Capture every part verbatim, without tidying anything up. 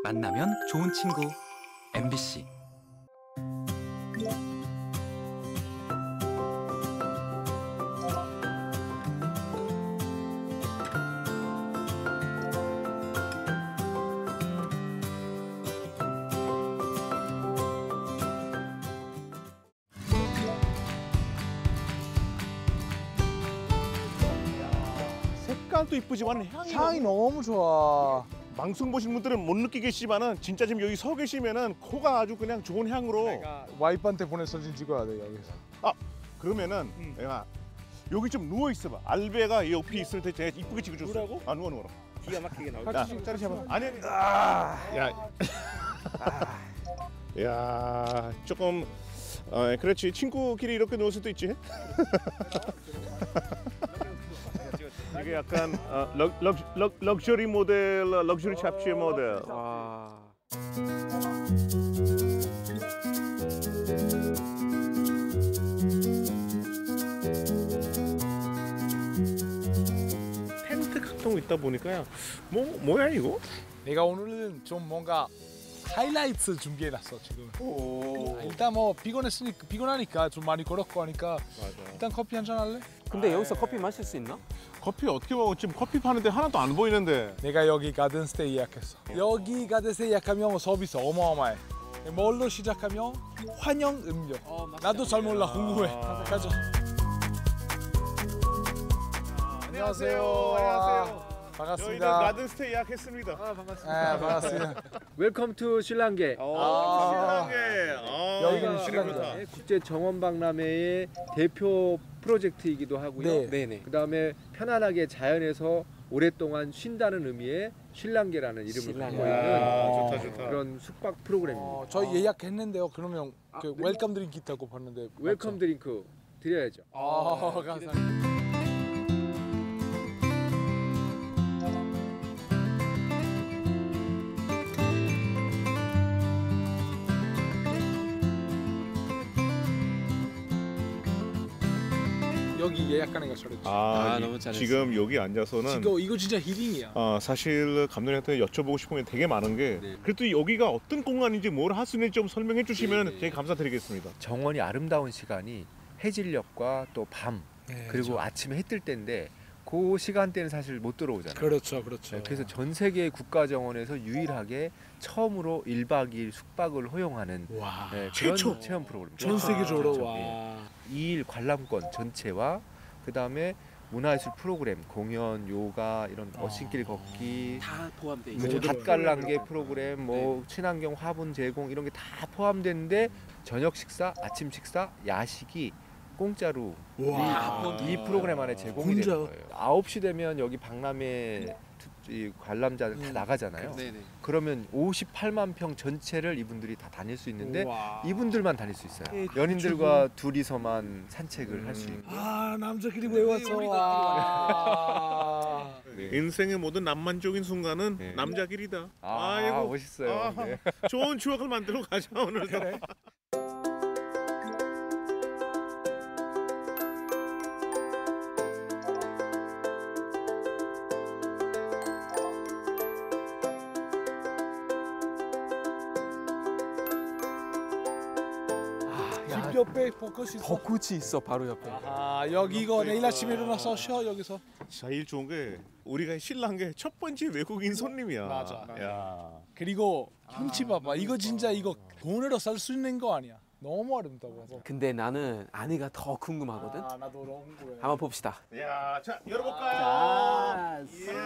만나면 좋은 친구 엠비씨. 색깔도 이쁘지만 향이, 향이 너무 좋아. 방송 보신 분들은 못 느끼겠지만은 진짜 지금 여기 서 계시면은 코가 아주 그냥 좋은 향으로. 와이프한테 보내 사진 찍어야 돼 여기서. 아 그러면은 응. 내가 여기 좀 누워 있어봐. 알베가 옆에 있을 때 제가 이쁘게 찍어줬어. 누우라고? 아 누워 누워. 기가 막히게 나올 야, 때. 짜리 잡아. 아니, 아, 야, 야, 조금, 어, 그렇지. 친구끼리 이렇게 누울 수도 있지. 이게 약간 어, 럭, 럭, 럭, 럭셔리 모델, 럭셔리 잡지 모델. 와. 텐트 같은 거 있다 보니까요. 뭐 뭐야 이거? 내가 오늘은 좀 뭔가 하이라이트 준비해놨어 지금. 오. 아, 일단 뭐 피곤했으니까 피곤하니까 좀 많이 걸었고 하니까 맞아. 일단 커피 한잔 할래? 근데 여기서 커피 마실 수 있나? 커피 어떻게 먹어? 지금 커피 파는데 하나도 안 보이는데. 내가 여기 가든스테이 예약했어. 여기 가든스테이 예약하면 서비스 어마어마해. 뭘로 시작하면 환영 음료. 어, 나도 잘 몰라 궁금해. 아. 가자. 안녕하세요. 안녕하세요. 반갑습니다. 저희는 가든스테이 예약했습니다. 아 반갑습니다. 아, 반갑습니다. 웰컴 투 신랑계. 아, 신랑계. 아, 여기는 이거 신랑계. 좋다. 네, 국제 정원 박람회의 대표 프로젝트이기도 하고요. 네. 네네. 그다음에 편안하게 자연에서 오랫동안 쉰다는 의미의 신랑계라는 이름을 갖고 있는 아, 좋다 좋다. 그런 숙박 프로그램입니다. 어, 저희 예약했는데요. 그러면 그 네. 웰컴 드링크 있다고 봤는데 웰컴 맞죠? 드링크 드려야죠. 아, 감사합니다. 여기 예약하는 거 잘했지. 아, 아, 이- 너무 잘했어. 지금 여기 앉아서는 이거 이거 진짜 힐링이야. 어, 사실 감독님한테 여쭤보고 싶은 게 되게 많은 게 네. 그래도 여기가 어떤 공간인지 뭘 할 수 있는지 좀 설명해 주시면 네, 네. 되게 감사드리겠습니다. 정원이 아름다운 시간이 해질녘과 또 밤 네, 그리고 그렇죠. 아침에 해 뜰 때인데 그 시간대는 사실 못 들어오잖아요. 그렇죠, 그렇죠. 네, 그래서 전 세계 국가 정원에서 유일하게 처음으로 일 박 이 일 숙박을 허용하는 와, 네, 그런 최초! 체험 프로그램. 전 세계적으로 그렇죠. 와. 예. 이 일 관람권 전체와 그 다음에 문화예술 프로그램, 공연, 요가 이런 어. 어신길 걷기, 다 포함돼 뭐 있어요. 갓갈랑개 프로그램, 뭐 친환경 화분 제공 이런 게 다 포함됐는데 저녁 식사, 아침 식사, 야식이 공짜로 와. 이 프로그램 안에 제공이 되는 공짜요? 거예요. 아홉 시 되면 여기 박람회 투- 이 관람자들 다 음. 나가잖아요. 네네. 그러면 오십팔만 평 전체를 이분들이 다 다닐 수 있는데 와. 이분들만 다닐 수 있어요. 예, 연인들과 둘이서만 산책을 할 수 있고. 아, 남자끼리 왜 왔어? 와. 인생의 모든 낭만적인 순간은 네. 남자끼리다. 아, 아이고, 멋있어요. 아하. 네. 좋은 추억을 만들어 가자 오늘도. 집 옆에 벚꽃이 있어. 벚꽃이 있어 바로 옆에. 아, 여기 이거 내일 아침에 일어나서 쉬어 여기서. 제일 좋은 게 우리가 신랑 게 첫 번째 외국인 손님이야. 맞아. 야. 그리고 형치 봐봐. 이거 진짜 이거 돈으로 살 수 있는 거 아니야. 너무 아름다워. 근데 나는 안에가 더 궁금하거든. 아, 나도 너무 궁금해. 한번 봅시다. 야, 자 열어볼까요? 아, 이야.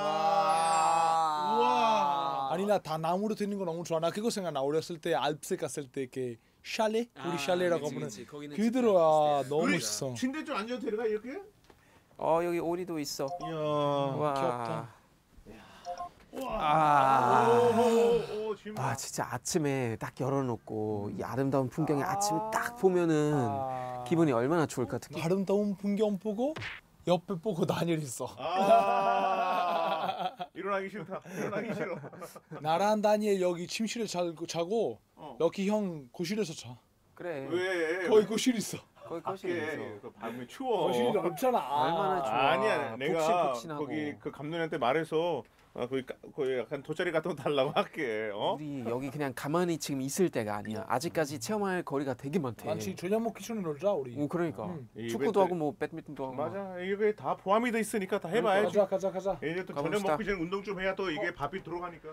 와. 우와. 아니 나 다 나무로 되는 거 너무 좋아. 나 그거 생각나. 어렸을 때 알프스 갔을 때 이렇게 샬레? 우리 아, 샬레라고 그치, 부르는 그치. 거기는 그대로 아 너무 우리 멋있어. 침대 좀 앉아도 되나 이렇게? 어 여기 오리도 있어. 이야. 와. 귀엽다. 아. 오, 오, 지금. 아 진짜 아침에 딱 열어놓고 이 아름다운 풍경에 아침에 딱 보면은 아. 기분이 얼마나 좋을까. 특히 아름다운 풍경 보고 옆에 보고 다니엘 있어. 아. 일어나기 싫다. 일어나기 싫어. 나랑 다니엘 여기 침실에 자고, 자고 어. 여기 형 거실에서 자. 그래. 왜? 거기 거실 있어. 거기 거실이 있어. 밖에 그 밤에 추워. 거실이 넓잖아. 얼마나 좋아. 아니야, 내가 푹신푹신하고. 거기 그 감독님한테 말해서 어, 거기 까- 거기 약간 돗자리 같은 거 달라고 할게. 어? 우리 여기 그냥 가만히 지금 있을 때가 아니야. 아직까지 체험할 거리가 되게 많대. 많지. 저녁 먹기 전에 놀자 우리. 오, 그러니까 응. 이 축구도 이벤트- 하고 뭐 배드민턴도 하고. 막. 맞아, 이게 다 포함이 돼 있으니까 다 해봐야지. 가자 가자 가자. 이제 또 저녁 가봅시다. 먹기 전에 운동 좀 해야 또 이게 밥이 들어가니까.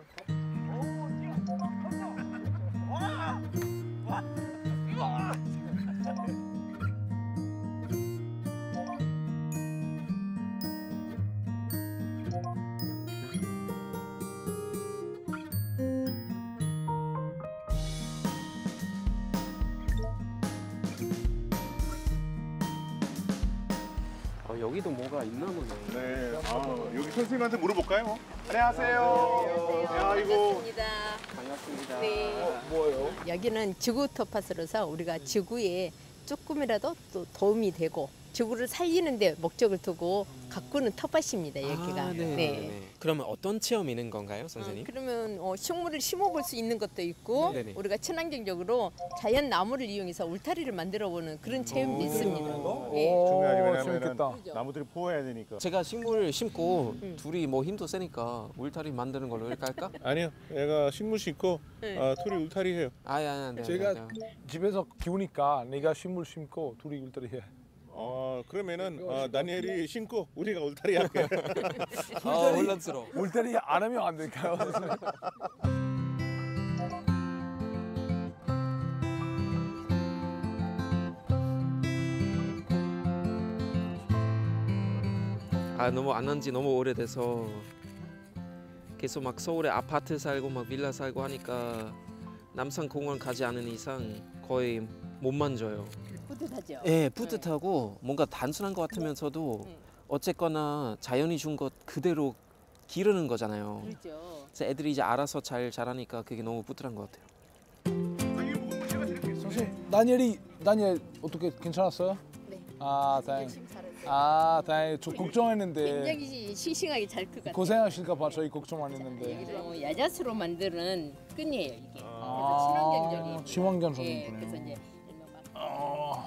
어, 여기도 뭐가 있나 보네. 네, 아, 여기 선생님한테 물어볼까요? 안녕하세요. 야, 이거 반갑습니다. 반갑습니다. 네. 뭐예요? 여기는 지구 토파스로서 우리가 지구에 조금이라도 또 도움이 되고 지구를 살리는 데 목적을 두고 가꾸는 텃밭입니다. 여기가. 아, 네. 네. 그러면 어떤 체험이 있는 건가요, 선생님? 어, 그러면 어, 식물을 심어볼 수 있는 것도 있고 네네. 우리가 친환경적으로 자연 나무를 이용해서 울타리를 만들어보는 그런 체험도 있습니다. 네. 중요하지, 오, 왜냐면은 재밌겠다. 나무들이 포해야 되니까. 제가 식물 심고 음. 둘이 뭐 힘도 세니까 울타리 만드는 걸로 이렇게 할까? 아니요, 얘가 식물 심고 네. 아, 둘이 울타리 해요. 아야, 아, 네, 제가 네, 네. 집에서 키우니까 내가 식물 심고 둘이 울타리 해. 어, 그러면은 어, 다니엘이 심고 우리가 울타리 할게. 아, 혼란스러워. 울타리 안 하면 안 될까요? 아, 너무 안 한 지 너무 오래돼서 계속 막 서울에 아파트 살고 막 빌라 살고 하니까 남산공원 가지 않은 이상 거의 못 만져요. 뿌듯하죠. 예, 뿌듯하고 뭔가 단순한 것 같으면서도 네. 어쨌거나 자연이 준 것 그대로 기르는 거잖아요. 그렇죠. 그래서 애들이 이제 알아서 잘 자라니까 그게 너무 뿌듯한 것 같아요. 선생님, 다니엘이 다니엘 어떻게 괜찮았어요? 네. 아, 다행. 열심히 살았어요. 아, 다행. 저 걱정했는데 굉장히 싱싱하게 잘 클 것 같아요. 고생하실까 봐 저희 걱정 안 했는데. 어, 야자수로 만드는 끈이에요 이게. 아, 그래서 친환경적인. 친환경 예, 전이구나. 그래서 이제 이런 막. 아,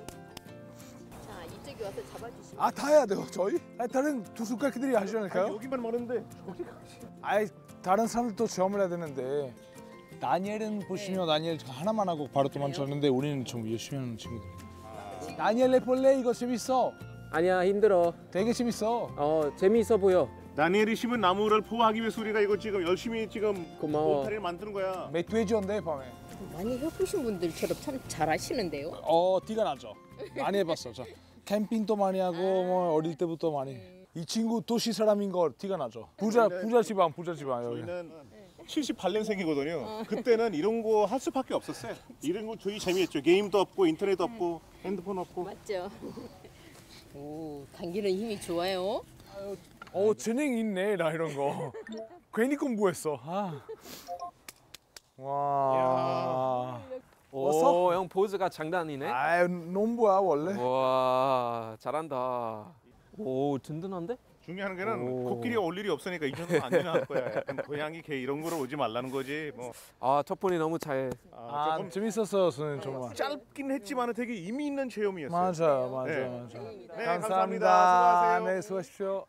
자 이쪽에 와서 잡아주시면. 아, 다 해야 돼요, 저희? 아니, 다른 투숙객들이 하지 않을까요? 여기만 많은데 저기 가시. 아이, 다른 사람들도 체험을 해야 되는데. 다니엘은 보시면 다니엘 하나만 하고 바로 도망쳤는데 우리는 좀 열심히 하는 친구들. 다니엘 해볼래? 이거 재밌어. 아니야, 힘들어. 되게 재밌어. 어, 재미있어 보여. 다니엘이 심은 나무를 포하기 위해서 우리가 이거 지금 열심히 지금 고마워. 울타리를 만드는 거야. 맥돼지 온대 밤에. 많이 해보신 분들처럼 참 잘하시는데요. 어, 티가 나죠. 많이 해봤어. 저 캠핑도 많이 하고 뭐 어릴 때부터 많이. 이 친구 도시 사람인 거 티가 나죠. 부자 부자 집안 부자 집안 여기. 저희는 칠십팔 년생이거든요. 그때는 이런 거 할 수밖에 없었어요. 이런 거 저희 재미있죠. 게임도 없고 인터넷 없고 핸드폰 없고. 맞죠? 오, 당기는 힘이 좋아요. 어, 재능 있네 나 이런 거. 괜히 공부했어. 아. 와. 왔어? 오, 형 포즈가 장난이네. 아, 농부야 원래. 와, 잘한다. 오, 든든한데? 중요한 게는 오. 코끼리가 올 일이 없으니까 이 정도는 안 지나갈 거야. 약간 고양이 개 이런 거로 오지 말라는 거지. 뭐 아, 첫 번이 너무 잘. 아, 아, 조금 재밌었어요, 선생님 정말. 짧긴 했지만 되게 의미 있는 체험이었어요. 맞아요, 맞아요, 네. 맞아요. 네, 감사합니다. 감사합니다. 수고하세요. 네, 수고하십시오.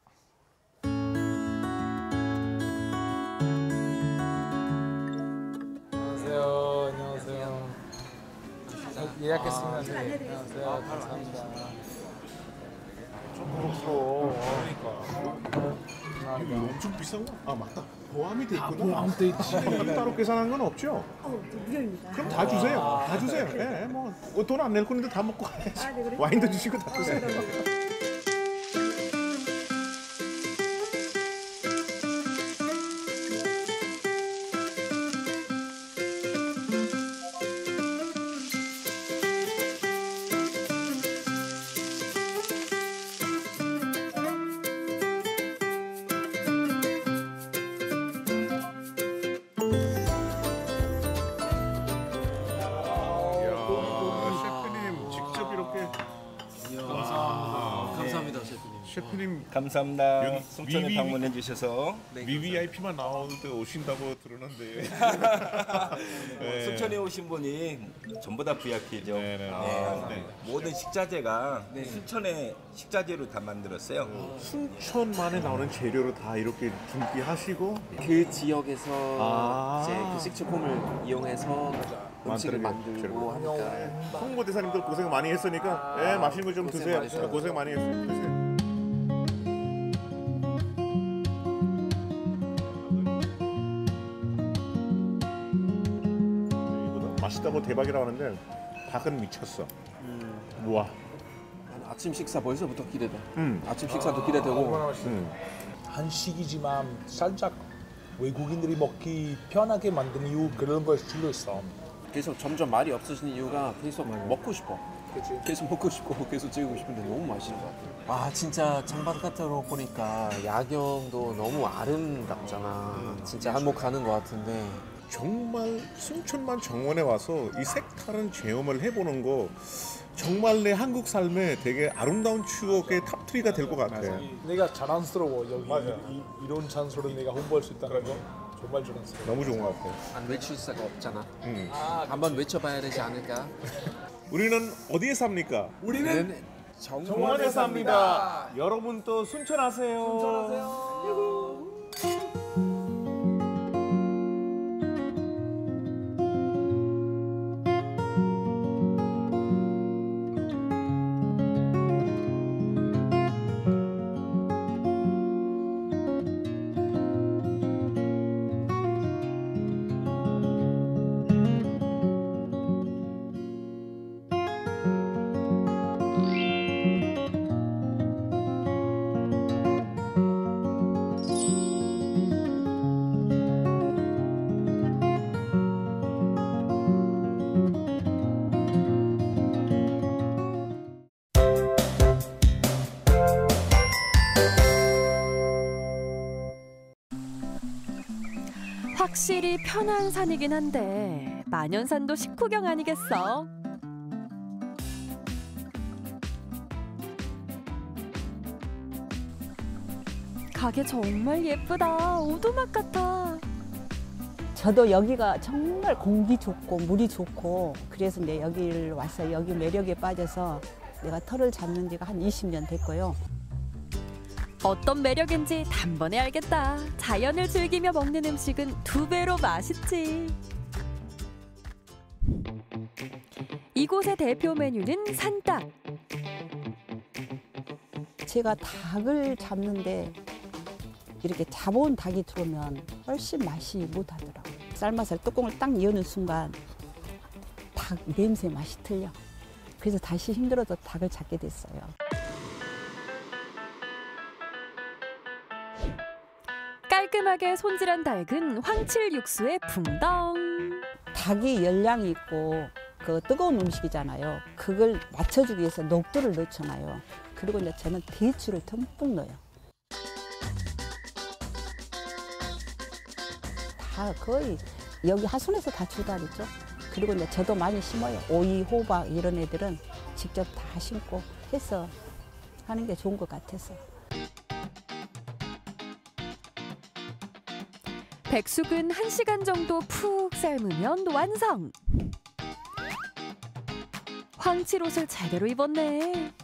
안녕하세요. 안녕하세요. 예약했습니다. 네. 안녕하세요. 감사합니다. 좀 부럽고. 그러니까. 이거 엄청 비싼 거? 아 맞다. 보함이 돼 아, 있구나. 보험 돼 있지. 이거 따로 계산한 건 없죠? 어, 무료입니다. 그럼 다 주세요. 다 주세요. 예, 뭐 돈 안 낼 건데 다 먹고 가야지. 와인도 주시고 다 주세요. 셰프님 직접 이렇게 감사합니다. 대표님 감사합니다. 여기 송천에 위위- 방문해 주셔서. 브이아이피만 나오는데 오신다고 들었는데. 네. 순천에 오신 분이 전부 다 브이아이피죠. 네, 네, 네. 네. 모든 식자재가 순천의 식자재로 다 만들었어요. 순천만에 나오는 재료로 다 이렇게 준비하시고 그 지역에서 아. 이제 그 식초품을 이용해서 음식을 만드는 만들고 하니까 홍보대사님들 고생 많이 했으니까 예, 맛있는 거 좀 고생 드세요. 많으셨어요. 고생 많이 했어요. 드세요. 이거다. 맛있다고 대박이라고 하는데 닭은 미쳤어. 우와. 아침 식사 벌써부터 기대돼. 음. 아침 식사도 기대되고 음. 한식이지만 살짝 외국인들이 먹기 편하게 만든 이유 그런 걸 줄로 있어. 계속 점점 말이 없어지는 이유가 계속 먹고 싶어. 계속 먹고 싶고 계속 찍고 싶은데 너무 맛있는 것 같아요. 아 진짜 장바깥으로 보니까 야경도 너무 아름답잖아. 진짜 한몫 가는 것 같은데 정말 순천만 정원에 와서 이 색다른 체험을 해보는 거 정말 내 한국 삶에 되게 아름다운 추억의 탑트리가 될 것 같아. 내가 자랑스러워 여기 이, 이런 장소를 내가 홍보할 수 있다는 거 정말 자랑스러워. 너무 좋은 것 같아. 안 외칠 수가 없잖아. 음. 한번 외쳐봐야 되지 않을까? 우리는 어디에 삽니까? 우리는 정원에 삽니다. 여러분도 순천하세요. 순천하세요. 확실히 편한 산이긴 한데 만연산도 식후경 아니겠어? 가게 정말 예쁘다. 오두막 같아. 저도 여기가 정말 공기 좋고 물이 좋고 그래서 이제 여기를 와서 여기 매력에 빠져서 내가 터를 잡는 지가 한 이십 년 됐고요. 어떤 매력인지 단번에 알겠다. 자연을 즐기며 먹는 음식은 두 배로 맛있지. 이곳의 대표 메뉴는 산닭. 제가 닭을 잡는데 이렇게 잡아온 닭이 들어오면 훨씬 맛이 못하더라고요. 쌀맛을 뚜껑을 딱 여는 순간 닭 냄새 맛이 틀려. 그래서 다시 힘들어도 닭을 잡게 됐어요. 깔끔하게 손질한 닭은 황칠 육수에 붕덩. 닭이 열량이 있고 그 뜨거운 음식이잖아요. 그걸 맞춰주기 위해서 녹두를 넣잖아요. 그리고 이제 저는 대추를 듬뿍 넣어요. 다 거의 여기 하순에서 다 출발했죠. 그리고 이제 저도 많이 심어요. 오이, 호박 이런 애들은 직접 다 심고 해서 하는 게 좋은 것 같아서. 백숙은 한 시간 정도 푹 삶으면 완성. 황칠 옷을 제대로 입었네.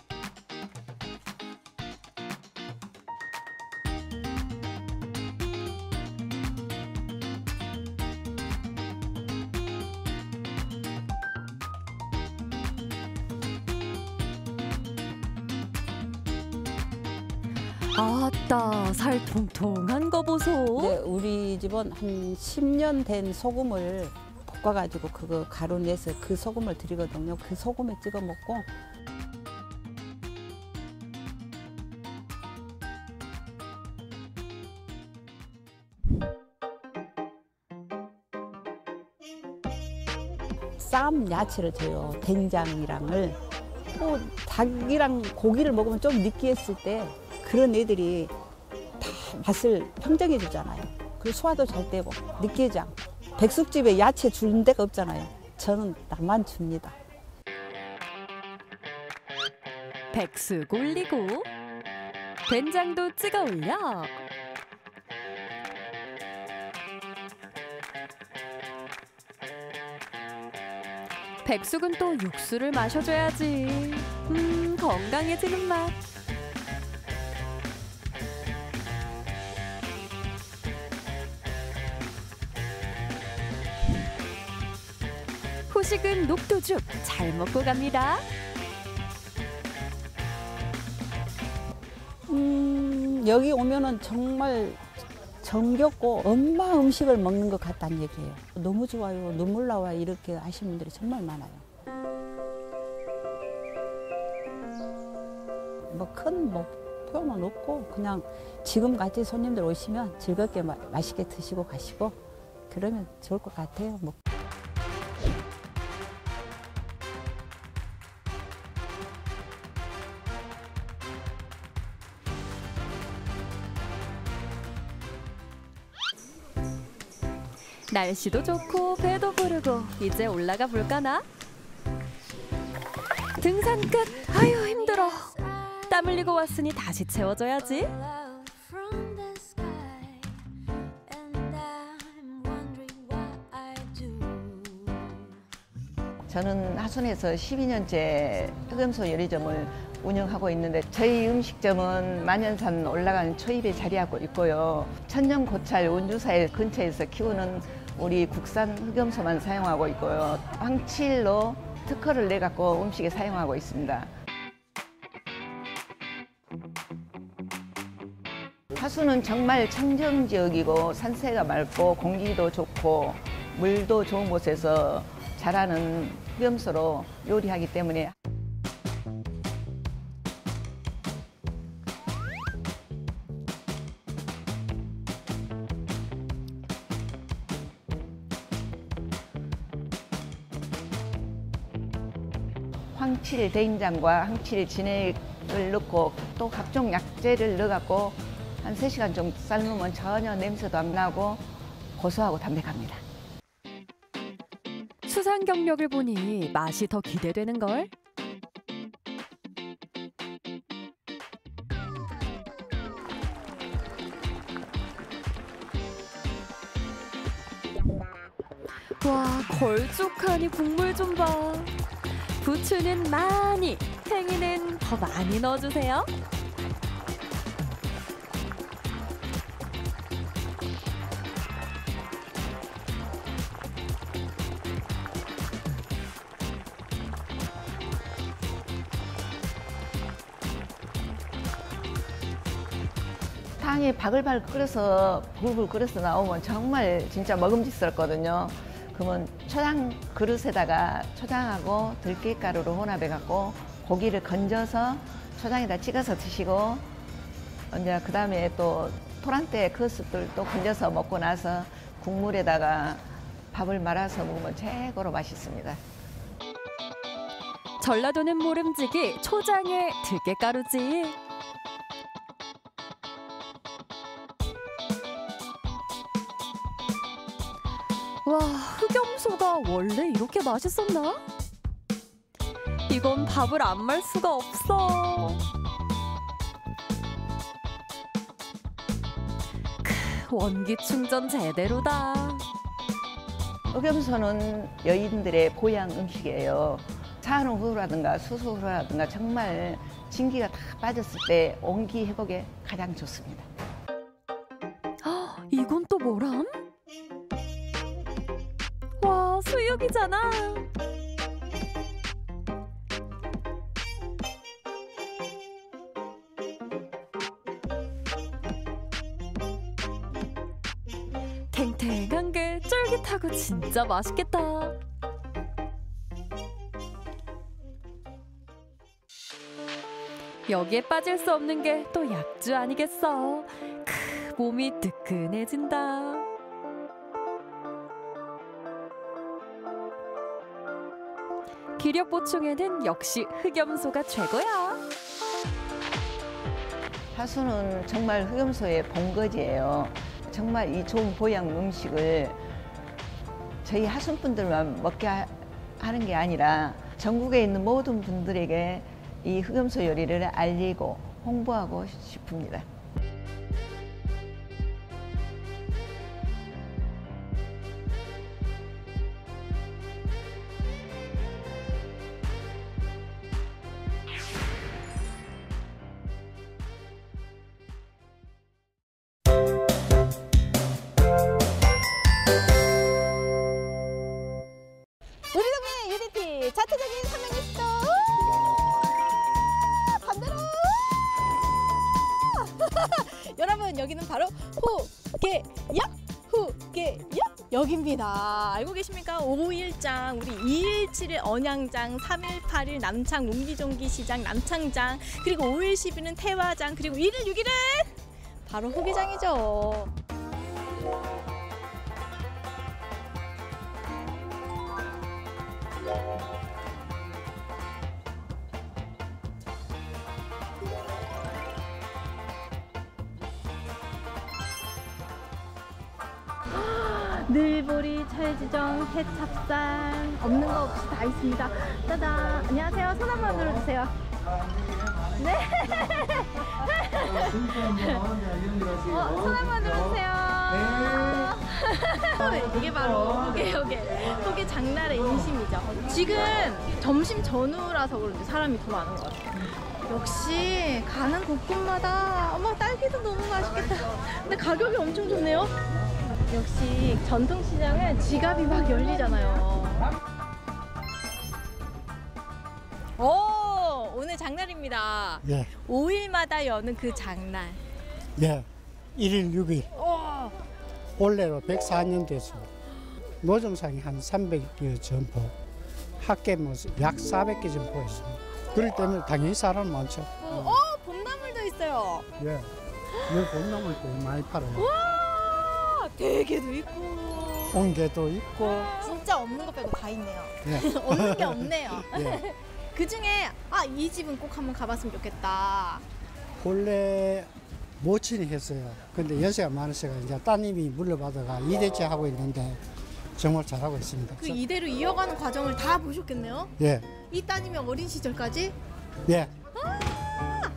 아따, 살 통통한 거 보소. 네, 우리 집은 한 십 년 된 소금을 볶아가지고 그거 가루 내서 그 소금을 드리거든요. 그 소금에 찍어 먹고. 쌈 야채를 줘요. 된장이랑을. 또 닭이랑 고기를 먹으면 좀 느끼했을 때 그런 애들이 다 맛을 평정해 주잖아요. 그리고 소화도 잘 되고 느끼지 않고. 백숙집에 야채 주는 데가 없잖아요. 저는 나만 줍니다. 백숙 올리고 된장도 찍어 올려 백숙은 또 육수를 마셔줘야지. 음, 건강해지는 맛. 후식은 녹두죽 잘 먹고 갑니다. 음, 여기 오면은 정말 정겹고 엄마 음식을 먹는 것 같다는 얘기예요. 너무 좋아요. 눈물 나와 이렇게 하시는 분들이 정말 많아요. 뭐 큰 뭐 표현은 없고 그냥 지금같이 손님들 오시면 즐겁게 마, 맛있게 드시고 가시고 그러면 좋을 것 같아요. 뭐. 날씨도 좋고 배도 부르고 이제 올라가 볼까나? 등산 끝! 아유 힘들어. 땀 흘리고 왔으니 다시 채워줘야지. 저는 하순에서 십이 년째 흑염소 요리점을 운영하고 있는데 저희 음식점은 만연산 올라가는 초입에 자리하고 있고요. 천년 고찰 원주사일 근처에서 키우는 우리 국산 흑염소만 사용하고 있고요. 황칠로 특허를 내갖고 음식에 사용하고 있습니다. 하수는 정말 청정 지역이고 산세가 맑고 공기도 좋고 물도 좋은 곳에서 자라는 흑염소로 요리하기 때문에 황칠 된장과 황칠 진액을 넣고 또 각종 약재를 넣어갖고 한 세 시간 정도 삶으면 전혀 냄새도 안 나고 고소하고 담백합니다. 수상 경력을 보니 맛이 더 기대되는걸? 와, 걸쭉하니 국물 좀 봐. 부추는 많이, 팽이는 더 많이 넣어주세요. 탕이 바글바글 끓여서 불불 끓여서 나오면 정말 진짜 먹음직스럽거든요. 그러면 초장 그릇에다가 초장하고 들깨가루를 혼합해갖고 고기를 건져서 초장에다 찍어서 드시고 이제 그 다음에 또 토란대 그릇들 또 건져서 먹고 나서 국물에다가 밥을 말아서 먹으면 최고로 맛있습니다. 전라도는 모름지기 초장에 들깨가루지. 와, 흑염소가 원래 이렇게 맛있었나? 이건 밥을 안 말 수가 없어. 크, 원기 충전 제대로다. 흑염소는 여인들의 보양 음식이에요. 산후라든가 수소라든가 정말 진기가 다 빠졌을 때 온기 회복에 가장 좋습니다. 헉, 이건 또 뭐람? 와, 수육이잖아. 탱탱한 게 쫄깃하고 진짜 맛있겠다. 여기에 빠질 수 없는 게 또 약주 아니겠어. 크, 몸이 뜨끈해진다. 기력 보충에는 역시 흑염소가 최고야. 하수는 정말 흑염소의 본거지예요. 정말 이 좋은 보양 음식을 저희 하순분들만 먹게 하, 하는 게 아니라 전국에 있는 모든 분들에게 이 흑염소 요리를 알리고 홍보하고 싶습니다. 우리 동네 유니티 자체적인 선명했어. 반대로. 여러분 여기는 바로 후계역 후계역 역입니다. 알고 계십니까? 오일장 우리 이일칠일 언양장, 삼일팔일 남창 롱기종기 시장 남창장, 그리고 오일 십일은 태화장, 그리고 일일 육일은 바로 후계장이죠. 늘보리, 철지정, 해찹산 없는 거 없이 다 있습니다. 짜잔. 안녕하세요. 손 한번 들어주세요. 네. 어, 손 한번 들어주세요. 이게 바로 후계역의 후계 장날의 인심이죠. 지금 점심 전후라서 그런지 사람이 더 많은 것 같아요. 역시 가는 곳곳마다 어머 딸기도 너무 맛있겠다. 근데 가격이 엄청 좋네요. 역시 전통시장은 지갑이 막 열리잖아요. 오, 오늘 장날입니다. 예. 오 일마다 여는 그 장날. 예. 일일 육일. 오. 올해로 백사 년 돼서 노점상이 한 삼백 개 점포, 학계 약 사백 개 점포였습니다. 그렇기 때문에 당연히 사람 많죠. 어, 어, 봄나물도 있어요. 예. 이 봄나물도 많이 팔아요. 와, 대게도 있고. 옹게도 있고. 진짜 없는 거 빼고 다 있네요. 예. 없는 게 없네요. 예. 그 중에 아, 이 집은 꼭 한번 가봤으면 좋겠다. 본래 모친이 했어요. 근데 연세가 많으셔서 이제 따님이 물려받아가 이 대째 하고 있는데 정말 잘하고 있습니다. 그 이대로 이어가는 과정을 다 보셨겠네요. 예. 이 따님이 어린 시절까지. 예. 아!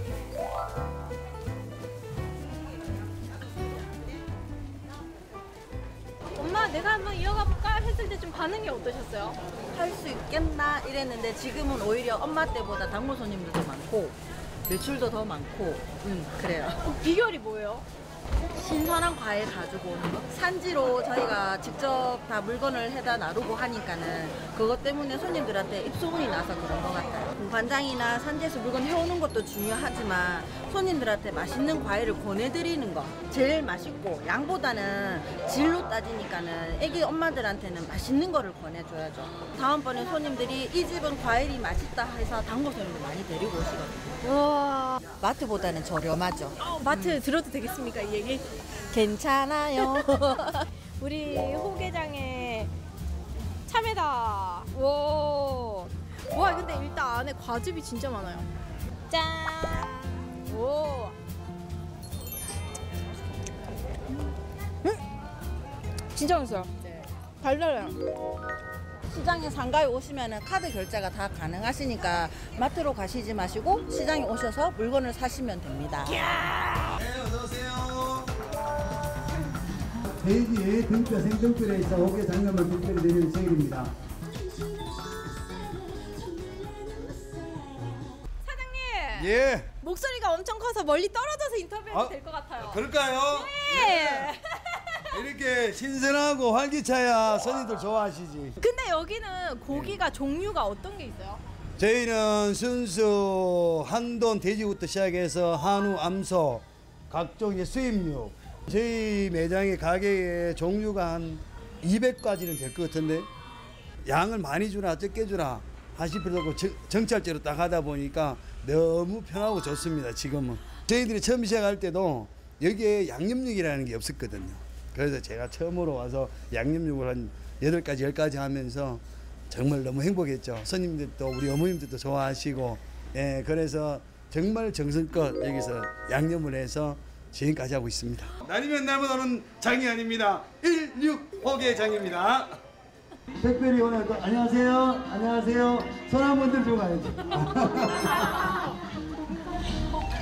엄마, 내가 한번 이어가 볼까 했을 때 좀 반응이 어떠셨어요? 할 수 있겠나 이랬는데 지금은 오히려 엄마 때보다 단골 손님들도 많고 매출도 더 많고 음, 그래요. 비결이 뭐예요? 신선한 과일 가지고 오는 거. 산지로 저희가 직접 다 물건을 해다 나르고 하니까는 그것 때문에 손님들한테 입소문이 나서 그런 것 같아요. 관장이나 산지에서 물건 해오는 것도 중요하지만 손님들한테 맛있는 과일을 권해드리는 거 제일 맛있고, 양보다는 질로 따지니까는 애기 엄마들한테는 맛있는 거를 권해줘야죠. 다음번에 손님들이 이 집은 과일이 맛있다 해서 단골 손님들 많이 데리고 오시거든요. 와. 마트보다는 저렴하죠. 어, 마트 들어도 되겠습니까, 이 얘기? 괜찮아요. 우리 호계장의 참외다. 와. 와, 근데 일단 안에 과즙이 진짜 많아요. 짠. 오. 음? 진짜 맛있어요. 네. 달달해요. 시장에 상가에 오시면 카드 결제가 다 가능하시니까 마트로 가시지 마시고 시장에 오셔서 물건을 사시면 됩니다. 네, 돼지의 등뼈 생등뼈에 있어 옥의 장염을 특별히 드리는 생일입니다. 사장님. 예. 목소리가 엄청 커서 멀리 떨어져서 인터뷰해도 아, 될 것 같아요. 그럴까요? 네. 이렇게 신선하고 활기차야 손님들 좋아하시지. 근데 여기는 고기가 종류가 어떤 게 있어요? 저희는 순수 한돈 돼지부터 시작해서 한우, 암소, 각종 이제 수입육. 저희 매장의 가게의 종류가 한 이백 가지는 될 것 같은데 양을 많이 주나 적게 주나 하실 필요도 없고 정, 정찰제로 딱 하다 보니까 너무 편하고 좋습니다. 지금은 저희들이 처음 시작할 때도 여기에 양념육이라는 게 없었거든요. 그래서 제가 처음으로 와서 양념육을 한 여덟 가지 열 가지 하면서 정말 너무 행복했죠. 손님들도 우리 어머님들도 좋아하시고, 예, 그래서 정말 정성껏 여기서 양념을 해서 지금까지 하고 있습니다. 날이면 날보다 오는 장이 아닙니다. 일육 호계장입니다. 특별히 오늘 또 안녕하세요, 안녕하세요. 손 한번 들고 가야지.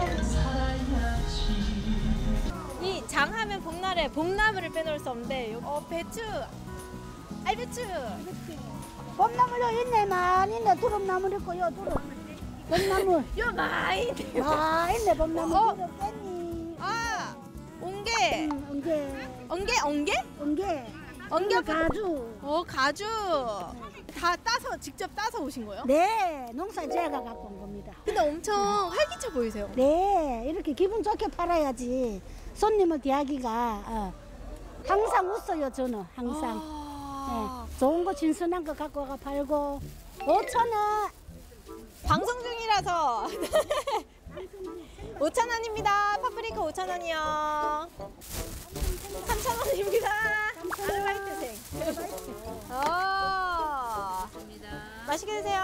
제철에 봄나물을 빼놓을 수 없는데 어 배추, 알배추. 봄나물도 있네, 많이 있네. 두릅나물 있고요, 두릅. 봄나물. 요 많이 있네. 와, 있네, 봄나물. 어? 두릅 뺐니? 아, 옹게. 응, 옹게. 엉게, 엉게? 옹게. 엉게 가주. 어, 가주. 다 따서 직접 따서 오신 거예요? 네, 농사 제가 갖고 온 겁니다. 근데 엄청 활기차 보이세요. 네, 이렇게 기분 좋게 팔아야지 손님을 대하기가 어, 항상 웃어요, 저는 항상. 아... 네, 좋은 거 진순한 거 갖고 가 팔고 오천 원. 방송 중이라서 오천 원입니다. 파프리카 오천 원이요. 삼천 원입니다. 아르바이트생. 어. 맛있게 드세요.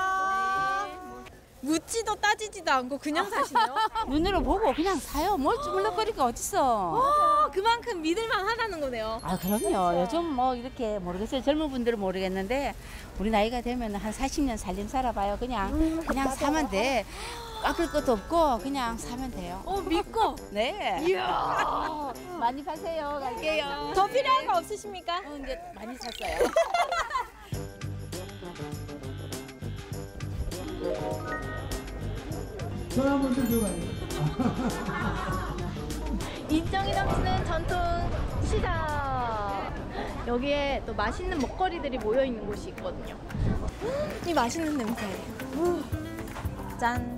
묻지도 따지지도 않고 그냥 사시네요. 눈으로 보고 그냥 사요. 뭘 주물럭거리가 어딨어. 어, 그만큼 믿을만 하다는 거네요. 아 그럼요. 요즘 뭐 이렇게 모르겠어요. 젊은 분들은 모르겠는데 우리 나이가 되면 한 사십 년 살림 살아봐요. 그냥 그냥 사면 돼. 깎을 것도 없고 그냥 사면 돼요. 어 믿고. 네. 이야. 많이 파세요. 갈게요. 더 필요한 거 없으십니까? 어, 이제 많이 샀어요. 사람 먼저 들어가요. 인정이 넘치는 전통 시장. 여기에 또 맛있는 먹거리들이 모여 있는 곳이 있거든요. 이 맛있는 냄새. 우. 짠.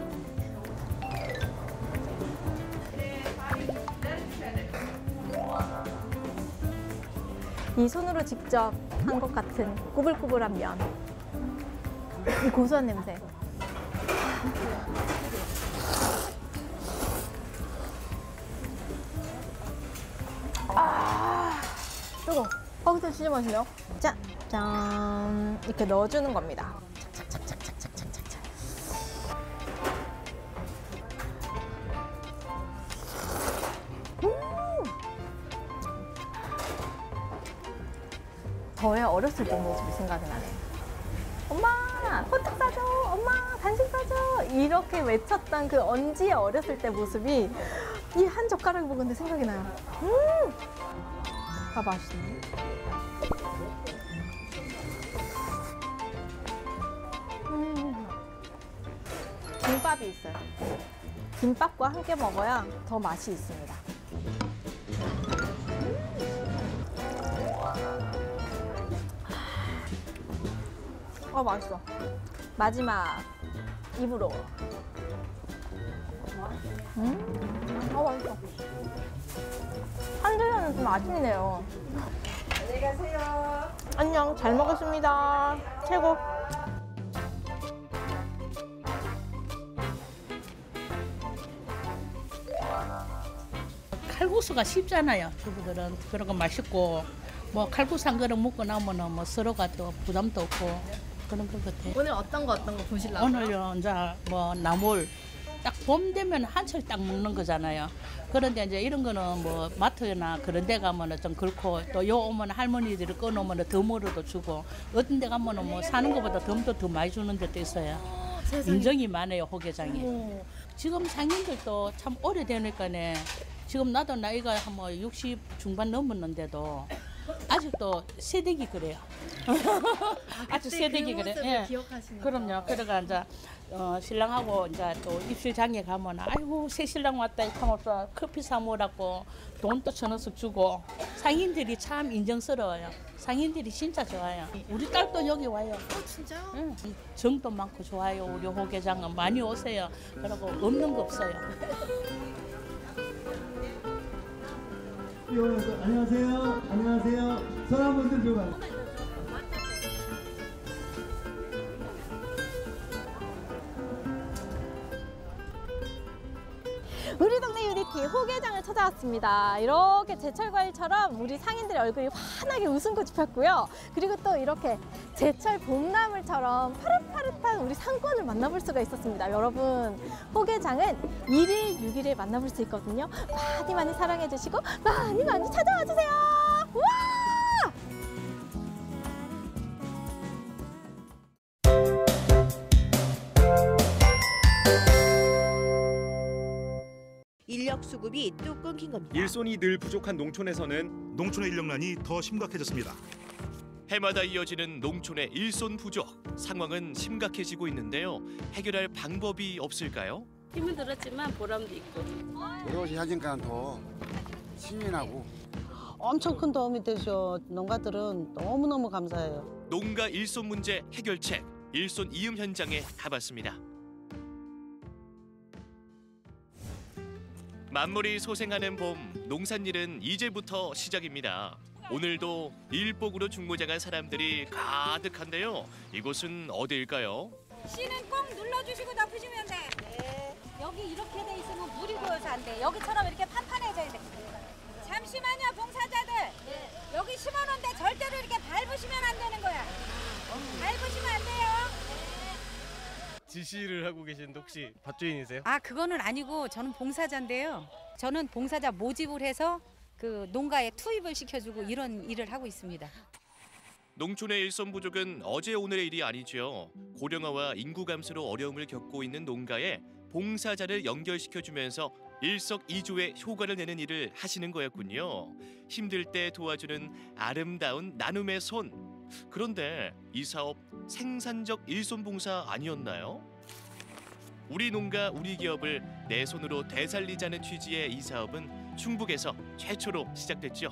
이 손으로 직접 한 것 같은 꾸불꾸불한 면. 이 고소한 냄새. 아, 뜨거. 거기서 진짜 맛있네요. 짠, 짠 이렇게 넣어주는 겁니다. 착착착착착착착착. 음. 저의 어렸을 때 모습이 생각이 나네요. 엄마, 호떡 사줘. 엄마, 간식 사줘. 이렇게 외쳤던 그 언지의 어렸을 때 모습이 이 한 젓가락 먹었는데 생각이 나요. 음! 아, 맛있네. 음. 김밥이 있어요. 김밥과 함께 먹어야 더 맛이 있습니다. 아, 맛있어. 마지막 입으로. 음, 아, 맛있어. 한조연은 좀 아쉽네요. 안녕히 가세요. 안녕, 잘 먹었습니다. 최고. 칼국수가 쉽잖아요. 주부들은 그런 거 맛있고 뭐 칼국수 한 그릇 먹고 나면은 뭐 서로가 또 부담도 없고 그런 것 같아요. 오늘 어떤 거 어떤 거 보실라고요? 오늘요 이제 뭐 나물 딱 봄 되면 한철 딱 먹는 거잖아요. 그런데 이제 이런 거는 뭐 마트나 그런 데 가면은 좀 그렇고 또 요 오면 할머니들이 꺼놓으면 더 물어도 주고 어떤 데 가면은 뭐 사는 것보다 덤도 더 많이 주는 데도 있어요. 세상에. 인정이 많아요, 호계장에. 어머. 지금 상인들도 참 오래되니까네. 지금 나도 나이가 한 뭐 육십 중반 넘었는데도 아직도 세대기 그래요. 아주 세대기 그래. 예. 기억하시는 그럼요. 그래가 이제 어, 신랑하고 이제 또 입실장에 가면 아이고 새 신랑 왔다 이러면서 커피 사 먹으라고 돈 또 천원씩 주고 상인들이 참 인정스러워요. 상인들이 진짜 좋아요. 우리 딸도 여기 와요. 아, 진짜요? 응. 정도 많고 좋아요. 우리 호계장은 많이 오세요. 그리고 없는 거 없어요. 안녕하세요. 안녕하세요. 손 한번 들어가요. 우리 동네 유니티 호계장을 찾아왔습니다. 이렇게 제철 과일처럼 우리 상인들의 얼굴이 환하게 웃음꽃이 폈고요. 그리고 또 이렇게 제철 봄나물처럼 파릇파릇한 우리 상권을 만나볼 수가 있었습니다. 여러분, 호계장은 일 일 육 일에 만나볼 수 있거든요. 많이 많이 사랑해 주시고 많이 많이 찾아와 주세요. 우와! 인력 인력 수급이 뚝 끊긴 겁니다. 일손이 늘 부족한 농촌에서는 농촌의 인력난이 더 심각해졌습니다. 해마다 이어지는 농촌의 일손 부족. 상황은 심각해지고 있는데요. 해결할 방법이 없을까요? 힘은 들었지만 보람도 있고. 어려워지 하니까 더 신이 나고. 엄청 큰 도움이 되죠. 농가들은 너무너무 감사해요. 농가 일손 문제 해결책. 일손 이음 현장에 가봤습니다. 만물이 소생하는 봄, 농산일은 이제부터 시작입니다. 오늘도 일복으로 중무장한 사람들이 가득한데요. 이곳은 어디일까요? C는 꼭 눌러주시고 덮으시면 돼. 네. 여기 이렇게 돼 있으면 물이 고여서 안 돼. 여기처럼 이렇게 판판해져야 돼. 잠시만요, 봉사자들. 네. 여기 심어놓은데 절대로 이렇게 밟으시면 안 되는 거야. 밟으시면 안 돼요. 지시를 하고 계신데 혹시 밭주인이세요? 아, 그거는 아니고 저는 봉사자인데요. 저는 봉사자 모집을 해서 그 농가에 투입을 시켜주고 이런 일을 하고 있습니다. 농촌의 일손 부족은 어제 오늘의 일이 아니죠. 고령화와 인구 감소로 어려움을 겪고 있는 농가에 봉사자를 연결시켜주면서 일석이조의 효과를 내는 일을 하시는 거였군요. 힘들 때 도와주는 아름다운 나눔의 손. 그런데 이 사업 생산적 일손 봉사 아니었나요? 우리 농가 우리 기업을 내 손으로 되살리자는 취지의 이 사업은 충북에서 최초로 시작됐죠.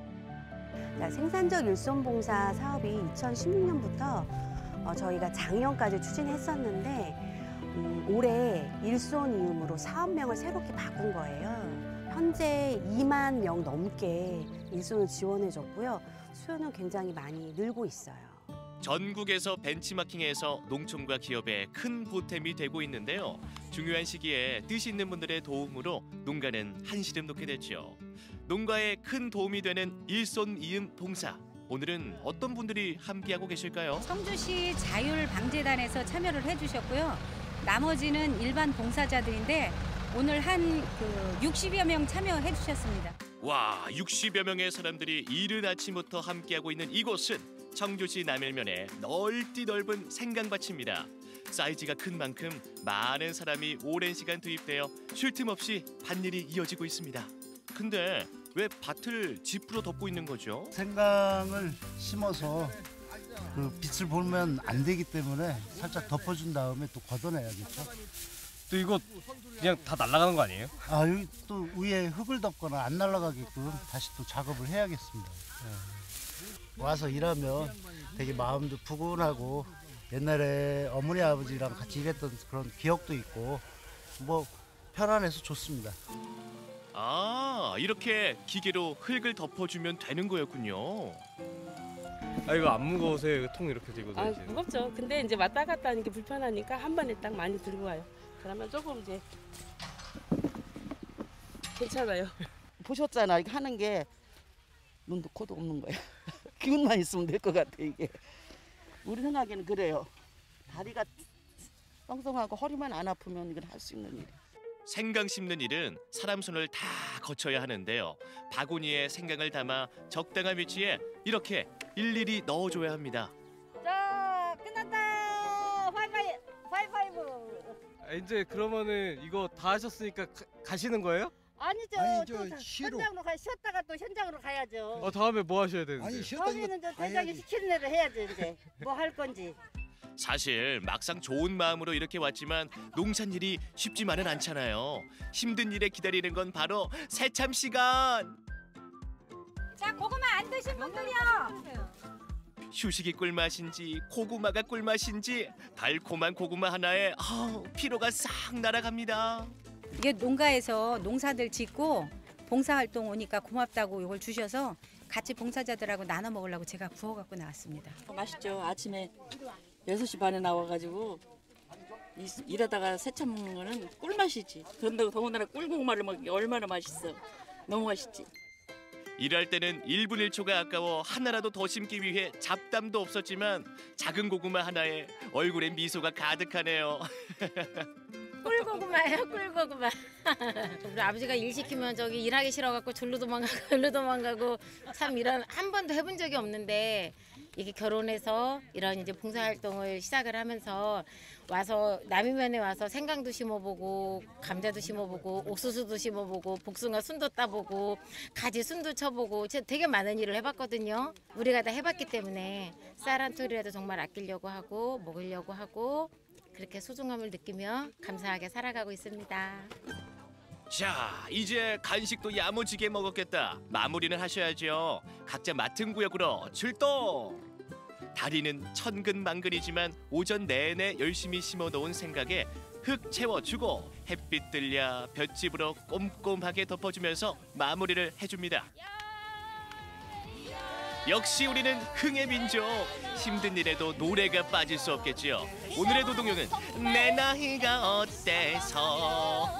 자, 생산적 일손봉사 사업이 이천십육 년부터 어, 저희가 작년까지 추진했었는데 음, 올해 일손이음으로 사업명을 새롭게 바꾼 거예요. 현재 이만 명 넘게 일손을 지원해줬고요. 수요는 굉장히 많이 늘고 있어요. 전국에서 벤치마킹해서 농촌과 기업에 큰 보탬이 되고 있는데요. 중요한 시기에 뜻 있는 분들의 도움으로 농가는 한시름 놓게 됐죠. 농가에 큰 도움이 되는 일손 이음 봉사. 오늘은 어떤 분들이 함께하고 계실까요? 청주시 자율방재단에서 참여를 해주셨고요. 나머지는 일반 봉사자들인데 오늘 한 그 육십여 명 참여해 주셨습니다. 와, 육십여 명의 사람들이 이른 아침부터 함께하고 있는 이곳은 청주시 남일면의 넓디 넓은 생강밭입니다. 사이즈가 큰 만큼 많은 사람이 오랜 시간 투입되어 쉴 틈 없이 밭일이 이어지고 있습니다. 근데 왜 밭을 지프로 덮고 있는 거죠? 생강을 심어서 그 빛을 보면 안 되기 때문에 살짝 덮어준 다음에 또 걷어내야겠죠. 또 이거 그냥 다 날아가는 거 아니에요? 아, 여기 또 위에 흙을 덮거나 안 날아가게끔 다시 또 작업을 해야겠습니다. 네. 와서 일하면 되게 마음도 푸근하고 옛날에 어머니 아버지랑 같이 일했던 그런 기억도 있고 뭐 편안해서 좋습니다. 아, 이렇게 기계로 흙을 덮어주면 되는 거였군요. 아, 이거 안 무거우세요? 통 이렇게 들고 아, 다니지? 무겁죠. 근데 이제 왔다 갔다 하는 게 불편하니까 한 번에 딱 많이 들고 와요. 그러면 조금 이제 괜찮아요. 보셨잖아. 이거 하는 게 눈도 코도 없는 거야. 기운만 있으면 될 것 같아 이게. 우리 생각에는 그래요. 다리가 뻥뻥하고 허리만 안 아프면 이건 할 수 있는 일이에요. 생강 심는 일은 사람 손을 다 거쳐야 하는데요. 바구니에 생강을 담아 적당한 위치에 이렇게 일일이 넣어줘야 합니다. 자, 끝났다. 하이파이, 하이파이브. 아, 이제 그러면은 이거 다 하셨으니까 가, 가시는 거예요? 아니죠. 아니, 또 저 쉬러. 현장으로 가 쉬었다가 또 현장으로 가야죠. 어, 다음에 뭐 하셔야 되는데? 아니, 쉬었다가 거기는 저 대장이 시키는 대로 해야죠 이제. 뭐 할 건지. 사실 막상 좋은 마음으로 이렇게 왔지만 농산일이 쉽지만은 않잖아요. 힘든 일에 기다리는 건 바로 새참 시간. 자, 고구마 안 드신 분들이요. 휴식이 꿀맛인지 고구마가 꿀맛인지 달콤한 고구마 하나에 아, 피로가 싹 날아갑니다. 이게 농가에서 농사들 짓고 봉사활동 오니까 고맙다고 이걸 주셔서 같이 봉사자들하고 나눠 먹으려고 제가 구워 갖고 나왔습니다. 맛있죠. 아침에 여섯 시 반에 나와가지고 일하다가 새참 먹는 거는 꿀맛이지. 그런다고 더군다나 꿀고구마를 먹기 얼마나 맛있어. 너무 맛있지. 일할 때는 일 분 일 초가 아까워 하나라도 더 심기 위해 잡담도 없었지만 작은 고구마 하나에 얼굴에 미소가 가득하네요. 꿀고구마예요, 꿀고구마. 우리 아버지가 일 시키면 저기 일하기 싫어갖고 절로 도망가고 절로 도망가고 참 이런 한 번도 해본 적이 없는데 이게 결혼해서 이런 이제 봉사활동을 시작을 하면서 와서 남이면에 와서 생강도 심어보고 감자도 심어보고 옥수수도 심어보고 복숭아 순도 따보고 가지 순도 쳐보고 제가 되게 많은 일을 해봤거든요. 우리가 다 해봤기 때문에 쌀 한 톨이라도 정말 아끼려고 하고 먹으려고 하고 그렇게 소중함을 느끼며 감사하게 살아가고 있습니다. 자, 이제 간식도 야무지게 먹었겠다. 마무리는 하셔야죠. 각자 맡은 구역으로 출동. 다리는 천근만근이지만 오전 내내 열심히 심어놓은 생각에 흙 채워주고 햇빛 들려 볏짚으로 꼼꼼하게 덮어주면서 마무리를 해줍니다. 역시 우리는 흥의 민족. 힘든 일에도 노래가 빠질 수 없겠지요. 오늘의 도동요는 내 나이가 어때서.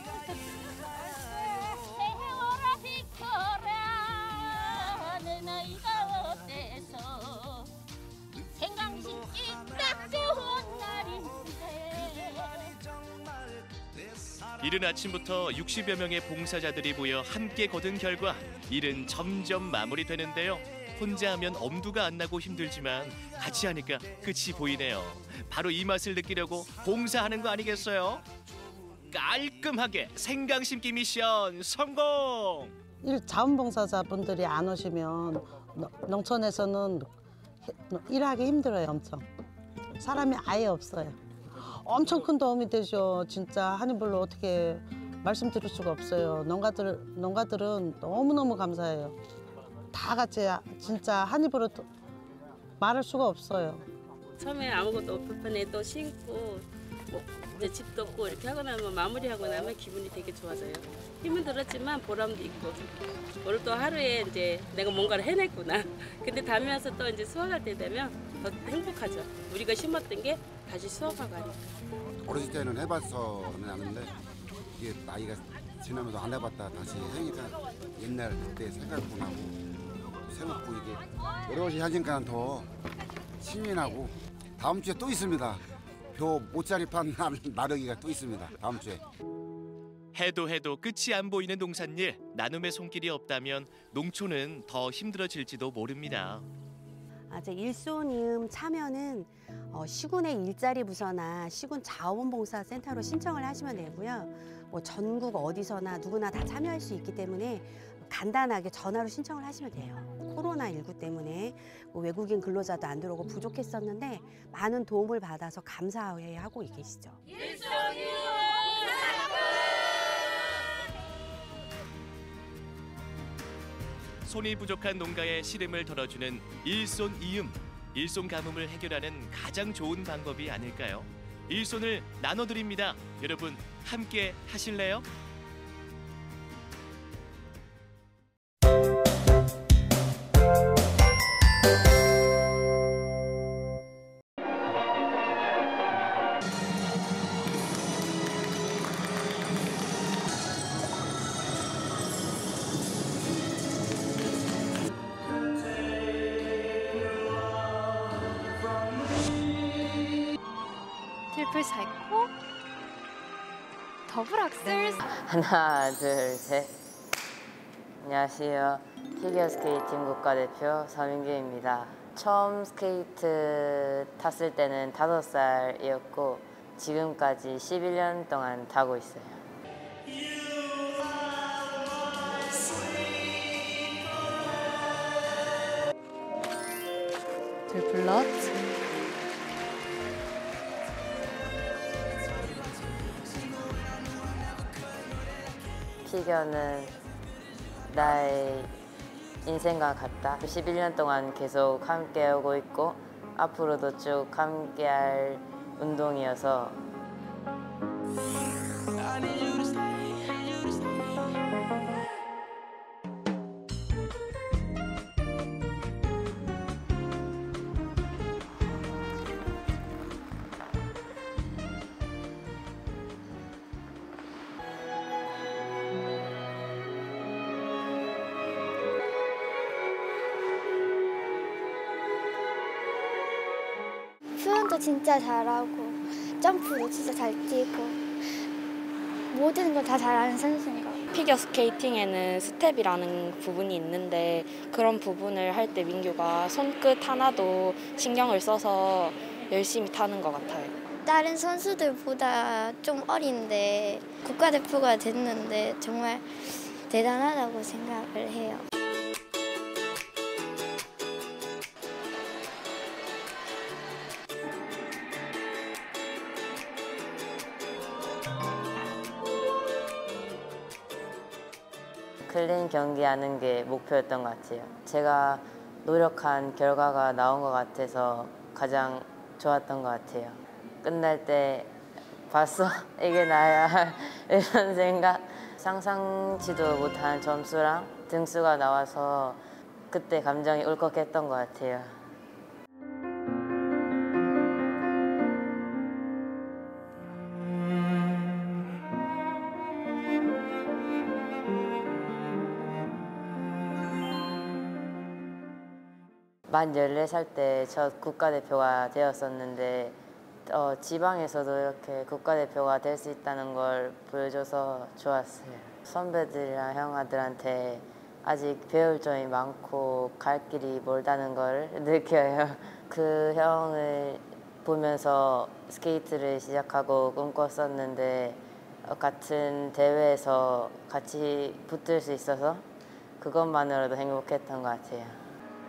이른 아침부터 육십여 명의 봉사자들이 모여 함께 거둔 결과 일은 점점 마무리되는데요. 혼자 하면 엄두가 안 나고 힘들지만 같이 하니까 끝이 보이네요. 바로 이 맛을 느끼려고 봉사하는 거 아니겠어요? 깔끔하게 생강 심기 미션 성공! 일 자원봉사자분들이 안 오시면 농촌에서는 일하기 힘들어요. 엄청. 사람이 아예 없어요. 엄청 큰 도움이 되죠. 진짜 한이불로 어떻게 말씀드릴 수가 없어요. 농가들, 농가들은 너무너무 감사해요. 다 같이 진짜 한이불로 말할 수가 없어요. 처음에 아무것도 없을 뻔해 또 신고 뭐 이제 집도 없고 이렇게 하고 나면 마무리하고 나면 기분이 되게 좋아져요. 힘은 들었지만 보람도 있고 오늘 또 하루에 이제 내가 뭔가를 해냈구나. 근데 다음에 와서 또 이제 수확할 때 되면 더 행복하죠. 우리가 심었던 게 다시 수확하고 하니까. 어렸을 때는 해봤어는 아는데 이게 나이가 지나면서 안 해봤다 다시 하니까 옛날 그때 생각도 나고 새롭고 이게 여러 가지 하니까 더 신이 나고 다음 주에 또 있습니다. 표 모짜리판 나르기가 또 있습니다. 다음 주에. 해도 해도 끝이 안 보이는 농산일. 나눔의 손길이 없다면 농촌은 더 힘들어질지도 모릅니다. 아, 제 일손이음 참여는 어, 시군의 일자리 부서나 시군 자원봉사센터로 신청을 하시면 되고요. 뭐 전국 어디서나 누구나 다 참여할 수 있기 때문에 간단하게 전화로 신청을 하시면 돼요. 코로나 일구 때문에 뭐 외국인 근로자도 안 들어오고 부족했었는데 많은 도움을 받아서 감사해 하고 계시죠. 손이 부족한 농가의 시름을 덜어주는 일손이음. 일손 가뭄을 해결하는 가장 좋은 방법이 아닐까요? 일손을 나눠드립니다. 여러분 함께 하실래요? 트리플 사이코, 더블 악셀. 하나, 둘, 셋. 안녕하세요. 피겨스케이팅 국가대표 서민규입니다. 처음 스케이트 탔을 때는 다섯 살이었고 지금까지 십일 년 동안 타고 있어요. 트리플 러츠. 피겨는 나의 인생과 같다. 십일 년 동안 계속 함께하고 있고 앞으로도 쭉 함께할 운동이어서 수영도 진짜 잘하고 점프도 진짜 잘 뛰고 모든 걸 다 잘하는 선수인 것 같아요. 피겨 스케이팅에는 스텝이라는 부분이 있는데 그런 부분을 할 때 민규가 손끝 하나도 신경을 써서 열심히 타는 것 같아요. 다른 선수들보다 좀 어린데 국가대표가 됐는데 정말 대단하다고 생각을 해요. 클린 경기하는 게 목표였던 것 같아요. 제가 노력한 결과가 나온 것 같아서 가장 좋았던 것 같아요. 끝날 때 봤어? 이게 나야 이런 생각. 상상치도 못한 점수랑 등수가 나와서 그때 감정이 울컥했던 것 같아요. 만 열네 살 때 첫 국가대표가 되었었는데 어, 지방에서도 이렇게 국가대표가 될 수 있다는 걸 보여줘서 좋았어요. 선배들이랑 형아들한테 아직 배울 점이 많고 갈 길이 멀다는 걸 느껴요. 그 형을 보면서 스케이트를 시작하고 꿈꿨었는데 어, 같은 대회에서 같이 붙을 수 있어서 그것만으로도 행복했던 것 같아요.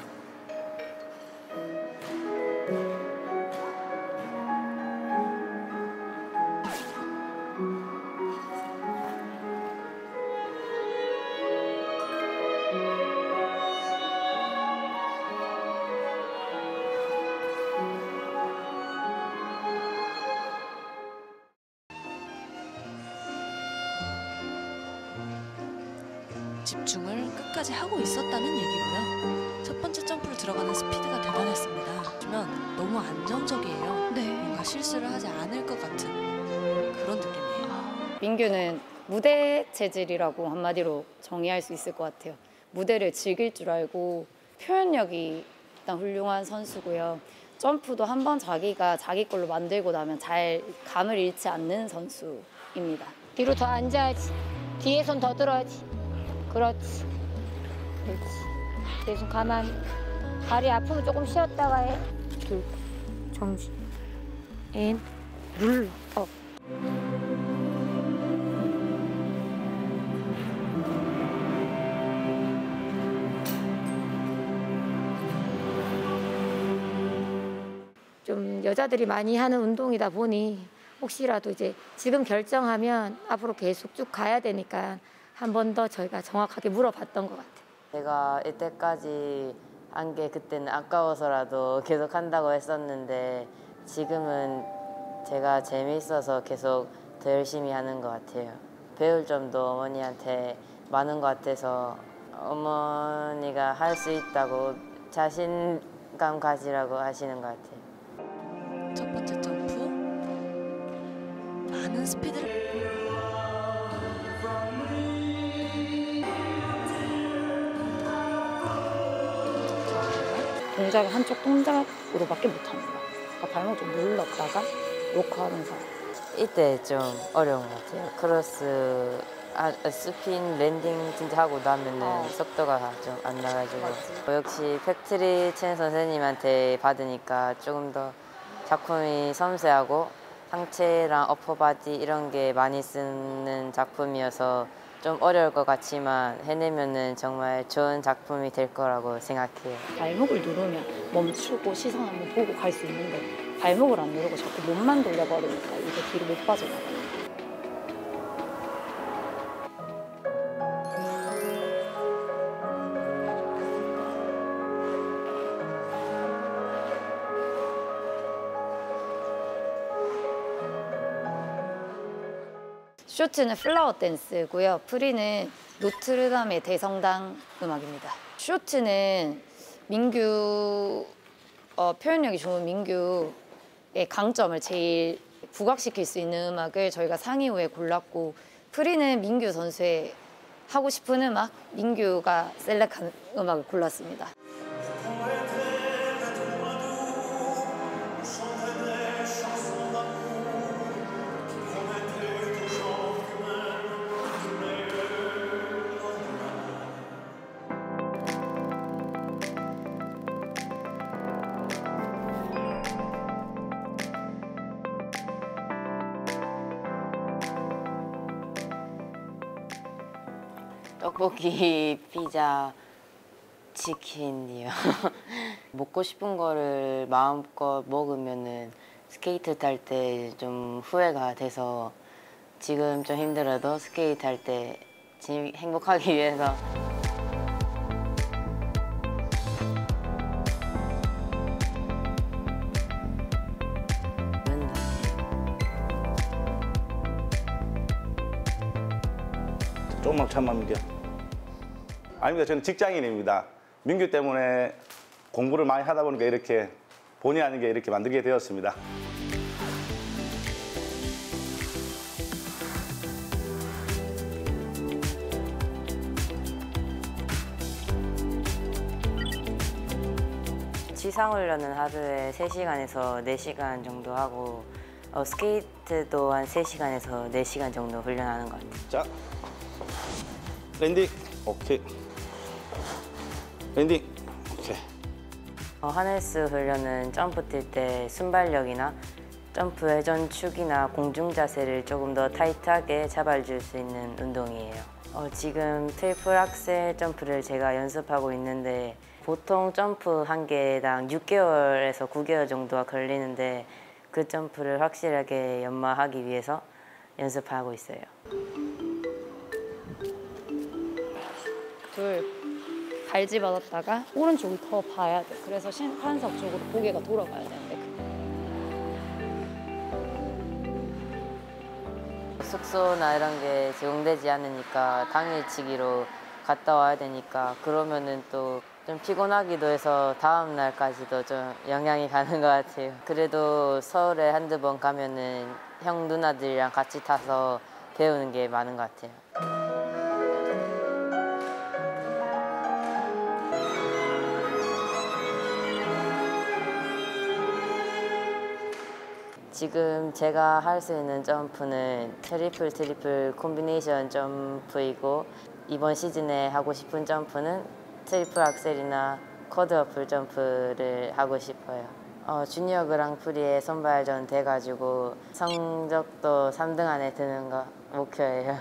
집중을 끝까지 하고 있었다는 얘기고요. 첫 번째 점프를 들어가는 스피드가 대단했습니다. 하지만 너무 안정적이에요. 네. 뭔가 실수를 하지 않을 것 같은 그런 느낌이에요. 민규는 무대 체질이라고 한마디로 정의할 수 있을 것 같아요. 무대를 즐길 줄 알고 표현력이 일단 훌륭한 선수고요. 점프도 한번 자기가 자기 걸로 만들고 나면 잘 감을 잃지 않는 선수입니다. 뒤로 더 앉아야지. 뒤에 손 더 들어야지. 그렇지. 그렇지. 계속 가만히. 다리 아프면 조금 쉬었다가 해. 둘. 정지. 앤. 눌러. 업. 좀 여자들이 많이 하는 운동이다 보니 혹시라도 이제 지금 결정하면 앞으로 계속 쭉 가야 되니까 한 번 더 저희가 정확하게 물어봤던 것 같아요. 제가 이때까지 한 게 그때는 아까워서라도 계속 한다고 했었는데 지금은 제가 재미있어서 계속 더 열심히 하는 것 같아요. 배울 점도 어머니한테 많은 것 같아서 어머니가 할 수 있다고 자신감 가지라고 하시는 것 같아요. 첫 번째 점프 많은 스피드를 동작을 한쪽 동작으로밖에 못합니다. 그러니까 발목 좀 눌렀다가 로커하면서. 이때 좀 어려운 것 같아요. 크로스, 아, 스핀, 랜딩 진짜 하고 나면은 어. 속도가 좀 안 나가지고. 맞지. 역시 팩트리 첸 선생님한테 받으니까 조금 더 작품이 섬세하고 상체랑 어퍼바디 이런 게 많이 쓰는 작품이어서 좀 어려울 것 같지만 해내면은 정말 좋은 작품이 될 거라고 생각해요. 발목을 누르면 멈추고 시선 한번 보고 갈 수 있는데 발목을 안 누르고 자꾸 몸만 돌려버리니까 이게 뒤로 못 빠져나가요. 쇼트는 플라워 댄스고요. 프리는 노트르담의 대성당 음악입니다. 쇼트는 민규, 어, 표현력이 좋은 민규의 강점을 제일 부각시킬 수 있는 음악을 저희가 상의 후에 골랐고, 프리는 민규 선수의 하고 싶은 음악, 민규가 셀렉한 음악을 골랐습니다. 떡볶이, 피자, 치킨이요. 먹고 싶은 거를 마음껏 먹으면은 스케이트 탈 때 좀 후회가 돼서 지금 좀 힘들어도 스케이트 탈 때 행복하기 위해서 조금만 참으면 민규야. 아닙니다. 저는 직장인입니다. 민규 때문에 공부를 많이 하다 보니까 이렇게 본의 아니게 이렇게 만들게 되었습니다. 지상훈련은 하루에 세 시간에서 네 시간 정도 하고 어, 스케이트도 한 세 시간에서 네 시간 정도 훈련하는 것 같아요. 자, 랜딩. 오케이. 랜딩. 오케이. 어, 하네스 훈련은 점프 뛸 때 순발력이나 점프 회전 축이나 공중 자세를 조금 더 타이트하게 잡아줄 수 있는 운동이에요. 어, 지금 트리플 악셀 점프를 제가 연습하고 있는데 보통 점프 한 개당 육 개월에서 구 개월 정도가 걸리는데 그 점프를 확실하게 연마하기 위해서 연습하고 있어요. 둘, 갈지 받았다가 오른쪽이 더 봐야 돼. 그래서 심판석 쪽으로 고개가 돌아가야 되는데. 숙소나 이런 게 제공되지 않으니까 당일치기로 갔다 와야 되니까 그러면은 또 좀 피곤하기도 해서 다음 날까지도 좀 영향이 가는 것 같아요. 그래도 서울에 한두 번 가면은 형 누나들이랑 같이 타서 배우는 게 많은 것 같아요. 지금 제가 할 수 있는 점프는 트리플 트리플 콤비네이션 점프이고 이번 시즌에 하고 싶은 점프는 트리플 악셀이나 쿼드러플 점프를 하고 싶어요. 어, 주니어 그랑프리에 선발전 돼가지고 성적도 삼 등 안에 드는 거 목표예요.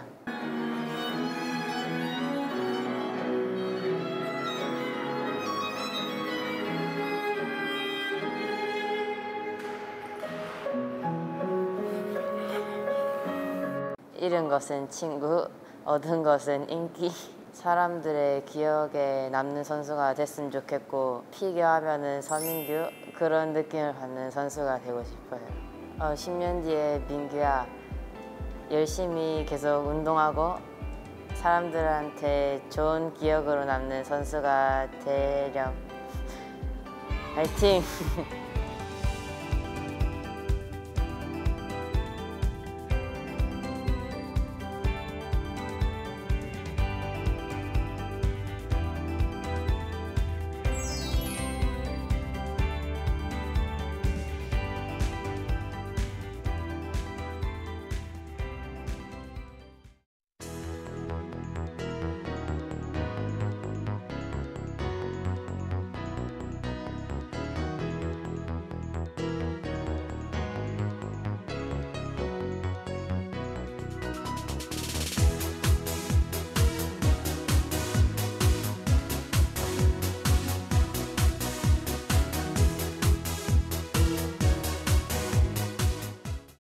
잃은 것은 친구, 얻은 것은 인기. 사람들의 기억에 남는 선수가 됐으면 좋겠고 피겨 하면은 서민규 그런 느낌을 받는 선수가 되고 싶어요. 어, 십 년 뒤에 민규야 열심히 계속 운동하고 사람들한테 좋은 기억으로 남는 선수가 되렴. 화이팅!